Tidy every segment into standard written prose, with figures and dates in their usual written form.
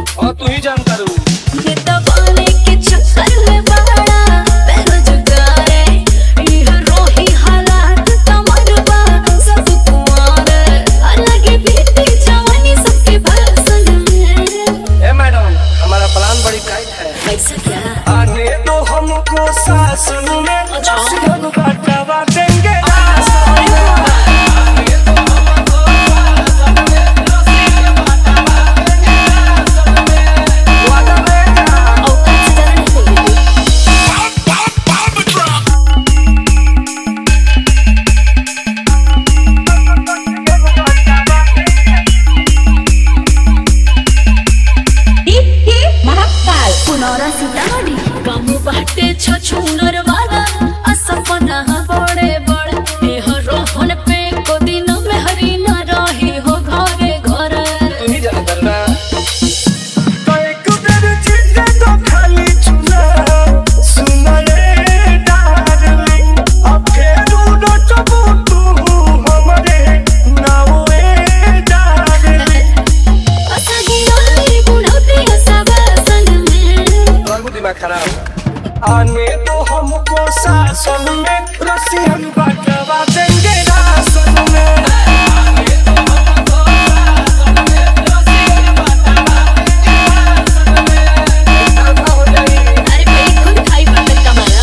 और तू ही जानता रू ये दबाने के चक्कर में बड़ा बेरोजगार है ये रोही हालात तमरबा सब तुम्हारे अलग ही बीती जवानी सबके भाषण में। ए मैडम हमारा प्लान बड़ी टाइट है। ऐसा क्या? आने दो हमको शासन में हम बांटवा देंगे बाटे छछुनर वाला असपना बड़े बड़े ए रोहन पे को दिन में हरी न रही हो घरे घरे। तू ही जानता ना तो एक बेर चीज़ तो खाली चुना सुना रे डार्लिंग अब फेरू न चबू तू हमारे नावे डार्लिंग असही वाली बुढ़ौती सब संग में। और दिमाग खराब आने तो हमको शासन में रसियन बांटवा देंगे राशन में। आने तो हमको शासन में रसियन बांटवा देंगे राशन में। ऐसा हो जाए अरे भाई खुद खाई बर्तन कमाना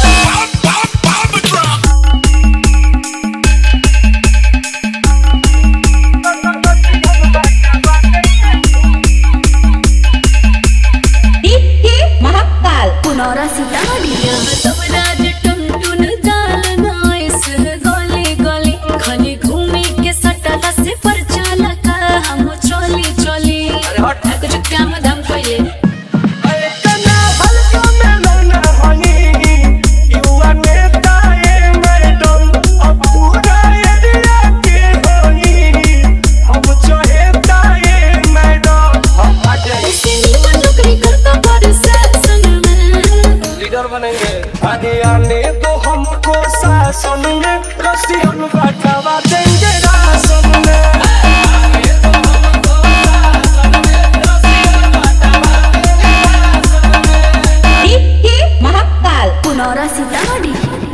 महाकाल पुनौरा सीतामढ़ी तबराज टुनटुन जाल नाइस गली गली खाली घूमे के सटला से पर चालका हम चली चली कुछ काम धाम कइले अरे कना हल्का में ना हनी युवा नेता ए मैडम अब पूरा एरिया के होई हम चाहता ए मैडम हम आ जाए नौकरी करता पर शासन में लीडर बनेंगे। आने दो हमको शासन में रसियन बांटवा देंगे राशन में। आने दो हमको शासन में रसियन बांटवा देंगे राशन में। महाकाल पुनौरा सीतामढ़ी।